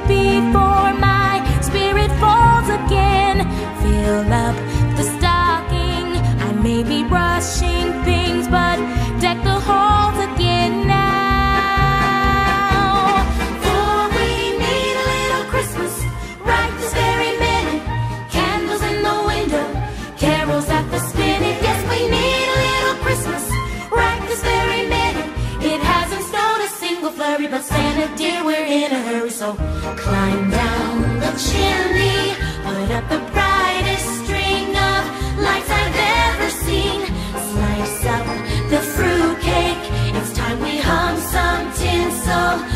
before my spirit falls again. Fill up the stocking. I may be rushing things, but deck the halls again now. For we need a little Christmas right this very minute. Candles in the window, carols at the spinet. Yes, we need a little Christmas right this very minute. It hasn't snowed a single flurry, but Santa dear, we're in a hurry. So climb down the chimney, put up the brightest string of lights I've ever seen. Slice up the fruitcake, it's time we hung some tinsel